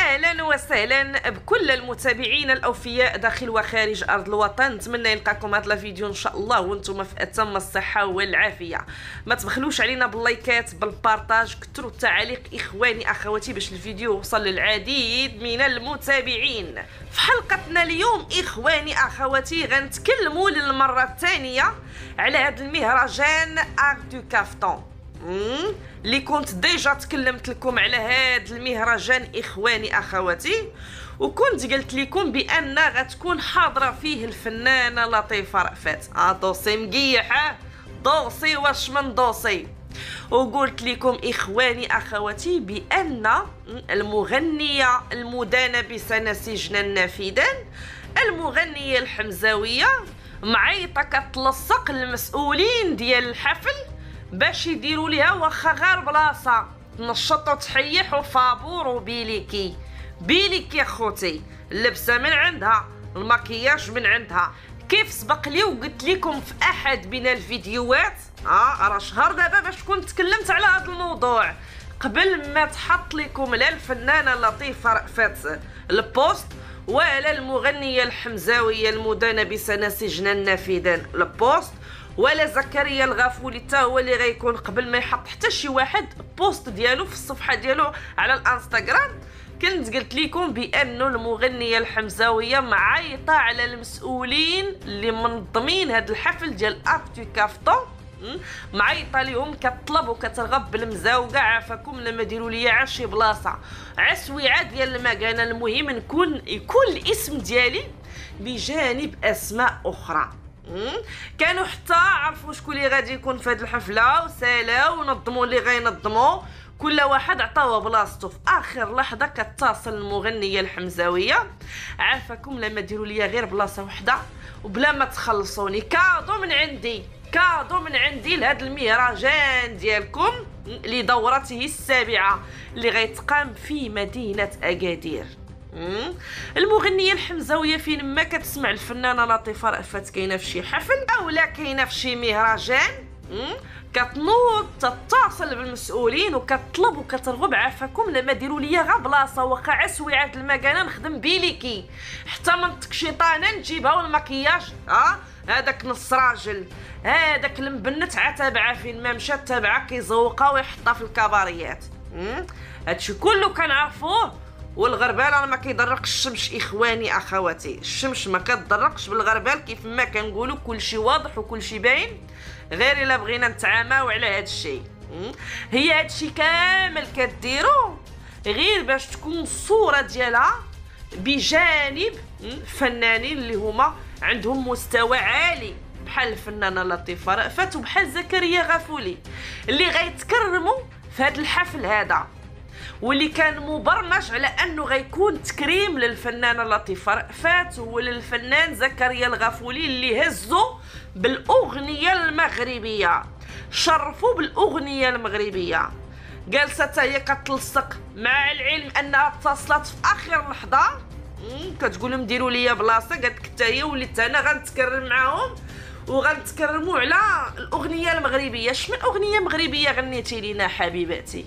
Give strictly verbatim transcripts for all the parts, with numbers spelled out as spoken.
اهلا وسهلا بكل المتابعين الاوفياء داخل وخارج ارض الوطن. نتمنى يلقاكم هذا الفيديو ان شاء الله وانتم في اتم الصحه والعافيه. ما تبخلوش علينا باللايكات بالبارطاج، كثروا التعاليق اخواني اخواتي باش الفيديو يوصل للعديد من المتابعين. في حلقتنا اليوم اخواني اخواتي غنتكلموا للمره الثانيه على هذا المهرجان ارت دو كافتون اللي كنت ديجا تكلمت لكم على هذا المهرجان اخواني اخواتي، وكنت قلت لكم بان غتكون حاضره فيه الفنانه لطيفه رأفت. اه دوسي مقيح، دوسي واش من دوسي. وقلت لكم اخواني اخواتي بان المغنيه المدانه بسنسجنا النافذا المغنيه الحمزاويه معيطه كتلصق المسؤولين ديال الحفل باش يديروا ليها واخا غير بلاصه تنشط وتحيح وفابور وبيليكي بيليكي خوتي، اللبسه من عندها، المكياج من عندها. كيف سبق لي وقلت لكم في احد من الفيديوهات، اه راه شهر دابا باش كنت تكلمت على هذا الموضوع قبل ما تحط لكم لا الفنانه لطيفه رأفت البوست ولا المغنيه الحمزاويه المدانه بسنسجنا النافذا البوست ولا زكريا الغافولي حتى هو اللي غيكون قبل ما يحط حتى شي واحد بوست ديالو في الصفحه ديالو على الانستغرام. كنت قلت لكم بانه المغنيه الحمزاويه معيطه على المسؤولين اللي منظمين هذا الحفل ديال ارت دو كافتون، معيطه لهم كطلب وكترغب بالمزاوقه عافاكم لما ديروا لي عا شي بلاصه عسويعه ديال المكانه، المهم نكون يكون الاسم ديالي بجانب اسماء اخرى. كانوا حتى عرفوا شكون اللي غادي يكون في هذه الحفله وسالا ونظموا اللي غينظموا، كل واحد عطاوه بلاصتو. في اخر لحظه كتصل المغنيه الحمزاويه، عافاكم لما ديروا لي غير بلاصه وحده وبلا ما تخلصوني، كادو من عندي كادو من عندي لهذا المهرجان ديالكم لدورته السابعه اللي غيتقام في مدينه اكادير. المغنيه الحمزاويه فين ما كتسمع الفنانه لطيفه رأفت كاينه في شي حفل او لا كاينه في شي مهرجان كتنوض تتصل بالمسؤولين وكتطلب وكترغب عافاكم لما ديروا ليا غا بلاصه واخا عسويعه المكانه نخدم بيليكي حتى منطق شيطانه نجيبها والمكياج ها هذاك نص راجل هذاك المبنت عتابعه فين ما مشات تابعه كيزوقها ويحطها في الكباريات. هادشي كله كنعرفوه، والغربال راه ما كيضرقش الشمس اخواني اخواتي، الشمس ما كتضرقش بالغربال كيف ما كنقولوا كلشي واضح وكلشي باين، غير الا بغينا نتعاماو على هذا الشيء. هي هذا الشيء كامل كديروا غير باش تكون الصوره ديالها بجانب فنانين اللي هما عندهم مستوى عالي بحال الفنانه لطيفه رأفت وبحال زكريا غافولي اللي غيتكرموا في هذا الحفل هذا، واللي كان مبرمج على انه غيكون تكريم للفنانه لطيفه رأفت وللفنان زكريا الغافولي اللي هزوا بالاغنيه المغربيه، شرفوا بالاغنيه المغربيه. جالسه حتى هي كتلصق مع العلم انها اتصلت في اخر لحظه كتقول لهم ديروا لي بلاصه، قالت لك حتى هي وليت انا غنتكرم معاهم وغنتكرموا على الاغنيه المغربيه. شمن اغنيه مغربيه غنيتي لينا حبيباتي؟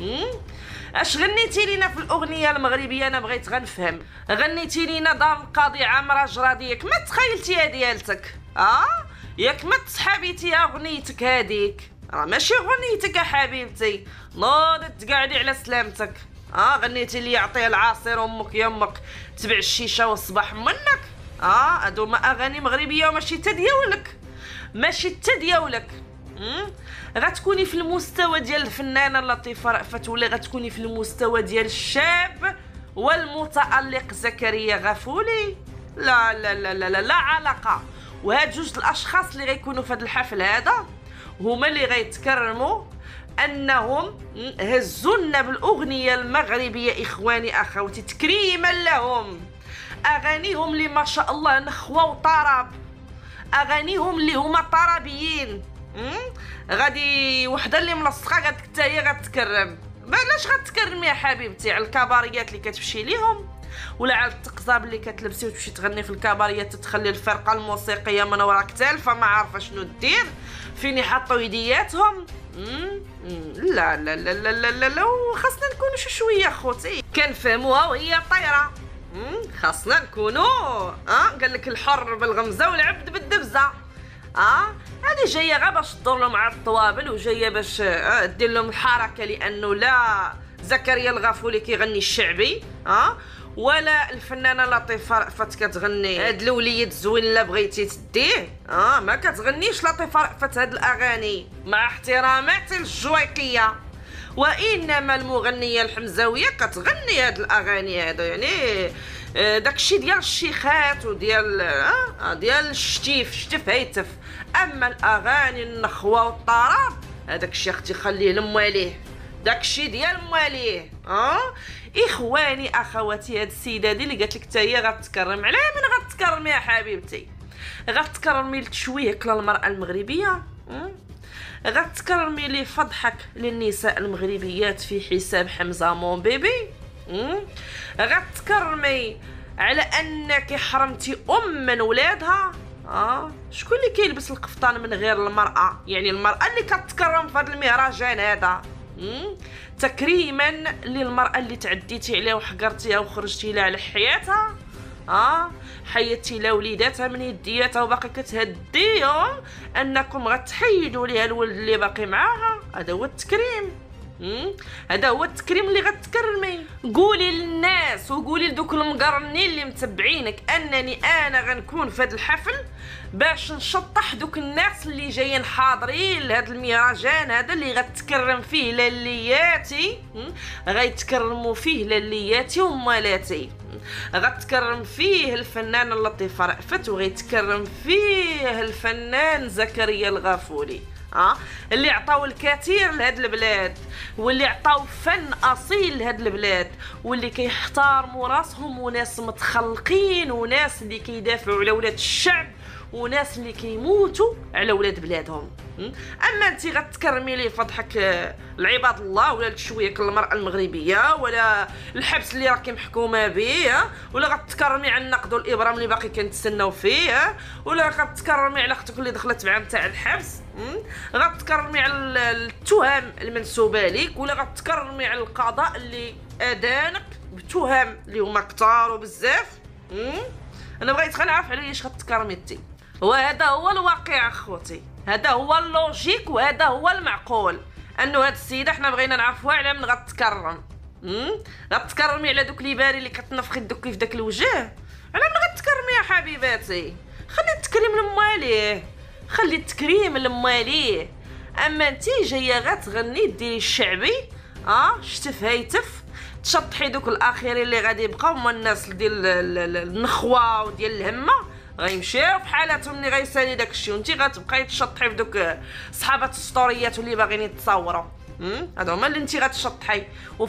اش غنيتي لينا في الاغنيه المغربيه؟ انا بغيت غنفهم. غنيتي لينا دار القاضي عامره جراديك، ما تخيلتيها ديالتك؟ اه ياك ما تصحابيتيها اغنيتك هذيك؟ راه ماشي اغنيتك يا حبيبتي، نوضت تقعدي على سلامتك. اه غنيتي لي يعطيها العصير امك يمك تبع الشيشه والصباح منك. اه هادو ما اغاني مغربيه وماشي تا ديالك، ماشي تا ديالك. غتكوني في المستوى ديال الفنانه لطيفه رأفت ولا غتكوني في المستوى ديال الشاب والمتألق زكريا غافولي؟ لا لا لا لا لا, لا علاقه. وهاد جوج الاشخاص اللي غيكونوا في هذا الحفل هذا هما اللي غيتكرموا انهم هزونا بالاغنيه المغربيه اخواني اخواتي تكريما لهم. اغانيهم اللي ما شاء الله نخوه وطرب، اغانيهم اللي هما طربيين. غادي وحده اللي ملصقه قالت لك حتى هي غتكرم. علاش غتكرمي يا حبيبتي؟ على الكباريات اللي كتمشي ليهم ولا على التقزاب اللي كتلبسي وتمشي تغني في الكباريات تتخلي الفرقه الموسيقيه من وراك تالفه ما عارفه شنو دير فين يحطوا يدياتهم؟ لا لا لا لا لا لا, لا. خاصنا نكونوا شي شويه خوتي كنفهموها وهي طايره. خاصنا نكونوا اه قال لك الحر بالغمزه والعبد بالدبزه. اه هذه جايه غير باش تدور لهم مع الطوابل وجايه باش آه دير لهم الحركه، لانه لا زكريا الغافولي كيغني الشعبي اه ولا الفنانه لطيفه رأفت كتغني هاد الوليد زوين لا بغيتي تديه. اه ما كتغنيش لطيفه رأفت هاد الاغاني مع احتراماتي للجويقيه، وانما المغنيه الحمزاويه كتغني هاد الاغاني هادو، يعني آه داكشي ديال الشيخات وديال آه ديال الشتيف شتف هيتف. اما الاغاني النخوه والطرب هذاك الشيء اختي خليه لمواليه، داكشي ديال مواليه. اه اخواني اخواتي، هاد السيده هادي اللي قالت لك حتى هي غتكرم، علاه من غتكرمي يا حبيبتي؟ غتكرمي لتشويهك للمراه المغربيه، غتكرمي لفضحك للنساء المغربيات في حساب حمزه مون بيبي، غتكرمي على انك حرمتي ام من ولادها. اه شكون اللي كيلبس القفطان من غير المراه؟ يعني المراه اللي كتكرم في هذا المهرجان هذا. تكريما للمراه اللي تعديتي عليها وحقرتيها وخرجتي لها على حياتها، اه حيدتي لها وليداتها من يدياتها وباقي كتهديهم انكم غتحيدوا ليها الولد اللي باقي معاها. هذا هو التكريم. هذا هو التكريم اللي غتكرمي. قولي للناس وقولي لدوك المقرنين اللي متبعينك انني انا غنكون في هذا الحفل باش نشطح دوك الناس اللي جايين حاضرين لهذا المهرجان هذا اللي غتكرم فيه للياتي، غيتكرموا فيه للياتي ومالاتي، غتكرم فيه الفنان اللطيفه رأفت وغيتكرم فيه الفنان زكريا الغافولي، اه اللي عطاو الكثير لهاد البلاد واللي عطاو فن اصيل لهاد البلاد واللي كيحترموا راسهم وناس متخلقين وناس اللي كيدافعوا على ولاد الشعب وناس اللي كيموتوا على ولاد بلادهم. اما انت غتكرمي لي فضحك العباد الله ولا تشويك المراه المغربيه ولا الحبس اللي راكي محكومه به، ولا غتكرمي على النقد والابرام اللي باقي كنتسناو فيه، ولا غتكرمي على اختك اللي دخلت معاه نتاع الحبس، غتكرمي على التهم المنسوبه ليك، ولا غتكرمي على القضاء اللي ادانك بتهم اللي هما كثار وبزاف. انا بغيت غير نعرف علاش غتكرمي انت، وهذا هو الواقع اخوتي، هذا هو اللوجيك وهذا هو المعقول، انه هاد السيده حنا بغينا نعرفوها على من غتكرم. غتكرمي على دوك لي باري اللي كتنفخي دوكي في داك الوجه؟ على من غتكرمي يا حبيباتي؟ خلي التكريم لمواليه، خلي التكريم لمواليه. اما انت جايه غتغني ديري الشعبي، اه شتف هيتف تشطحي دوك الاخرين اللي غادي يبقاو هما الناس ديال النخوه وديال الهمه، غيمشيو في حالاتهم اللي غيسالي داكشي، وانتي غتبقاي تشطحي في دوك صحابات السطوريات واللي باغيين يتصاوروا. هادو هما اللي انتي غتشطحي.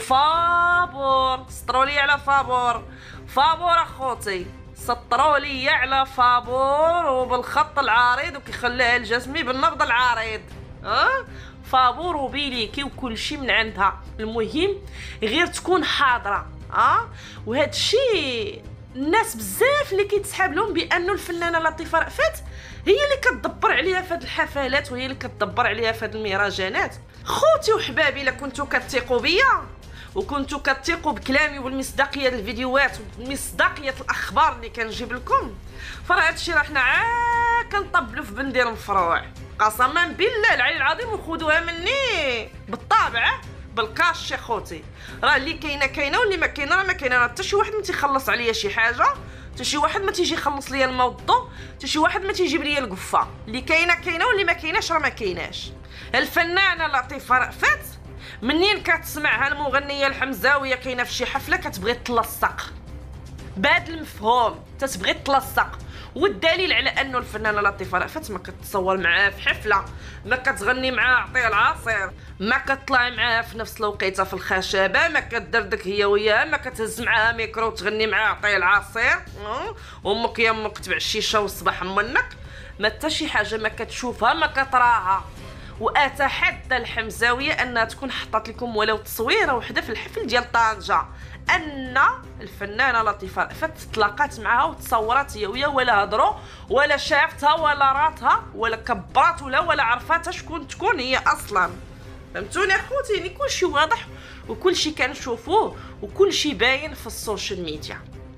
وفابور سطروا لي على فابور، فابور اخوتي سطروا لي على فابور وبالخط العريض وكيخليها الجسمي بالنبض العريض. اه فابور وبيليكي وكل شيء من عندها، المهم غير تكون حاضره. اه وهذا الشيء الناس بزاف اللي كيتسحاب لهم بانه الفنانه لطيفه رأفت هي اللي كتدبر عليها في هذه الحفلات وهي اللي كتدبر عليها في هذه المهرجانات. خوتي وحبابي، الا كنتو كتثقوا بيا وكنتو كتثقوا بكلامي والمصداقيه ديال الفيديوهات ومصداقيه الاخبار اللي كنجيب لكم، فراه هادشي راه حنا عا كنطبلوا في بندير مفروع قسما بالله العلي العظيم. وخذوها مني بالطابع بالكاش يا خوتي، راه اللي كاينه كاينه واللي ما كاينه راه ما كاينه. حتى شي واحد ما تيخلص عليا شي حاجه، حتى شي واحد ما تيجي يخلص ليا الموضوع، حتى شي واحد ما تيجيب ليا القفه. اللي كاينه كاينه واللي ما كايناش راه ما كايناش. الفنانه لطيفه رأفت منين كتسمعها المغنيه الحمزاويه كاينه في شي حفله كتبغي تلصق بهذا المفهوم، تتبغي تلصق. والدليل على انه الفنانه لطيفه رأفت ما كتصور معاه في حفله، ما كتغني معاه عطيه العصير، ما كتطلع معاه في نفس الوقيته في الخشبه، ما كدردك هي وياها، ما كتهز معاها ميكرو وتغني معاه عطيه العصير امك يا امك تبع الشيشه والصباح منك، ما حتى شي حاجه ما كتشوفها ما كتراها. واتحدى الحمزاويه انها تكون حطت لكم ولو تصويره وحده في الحفل ديال طنجه ان الفنانه لطيفه رأفت تلاقات معها وتصورات هي وياه، ولا هضروا ولا شافتها ولا راتها ولا كبرات ولا ولا عرفاتها شكون تكون هي اصلا. فهمتوني اخوتي؟ يعني كلشي واضح وكلشي كنشوفوه وكلشي باين في السوشيال ميديا.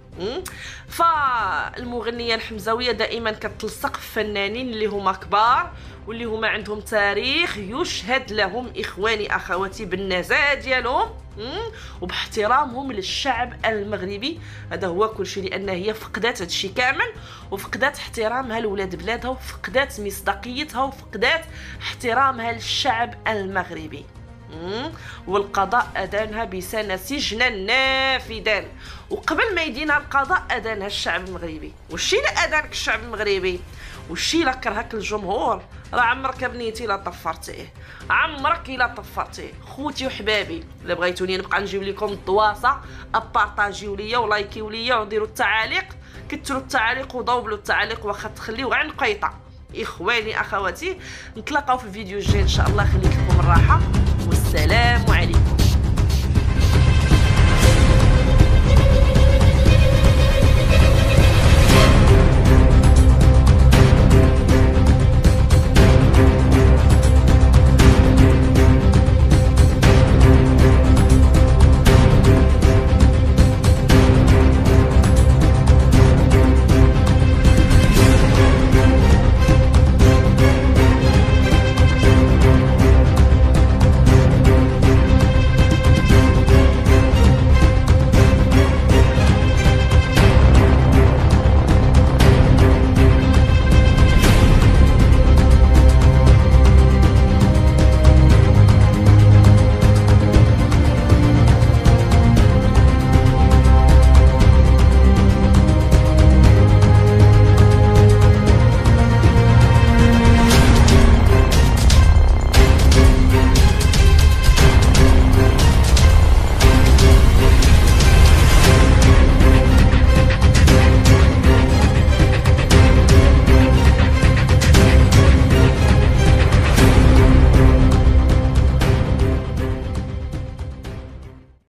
فالمغنيه الحمزاويه دائما كتلصق في فنانين اللي هما كبار واللي هما عندهم تاريخ يشهد لهم اخواني اخواتي بالنزاهه ديالهم وباحترامهم للشعب المغربي. هذا هو كلشي، لان هي فقدات هادشي كامل وفقدات احترامها لولاد بلادها وفقدات مصداقيتها وفقدات احترامها للشعب المغربي. والقضاء أدانها بسنة سجن نافذا. وقبل ما يدينها القضاء أدانها الشعب المغربي. والشي لا أدانك الشعب المغربي والشي لا كرهك الجمهور راه عمرك بنيتي لا طفرتيه، عمرك الا طفرتيه. خوتي وحبابي الا بغيتوني نبقى نجيب لكم الدواسه ابارطاجيو ليا ولايكيو ليا وديروا التعاليق، كثروا التعاليق وضوبلوا التعاليق واخا تخليو غير نقيطه. اخواني اخواتي نتلاقاو في الفيديو الجاي ان شاء الله. خليت لكم الراحه والسلام عليكم.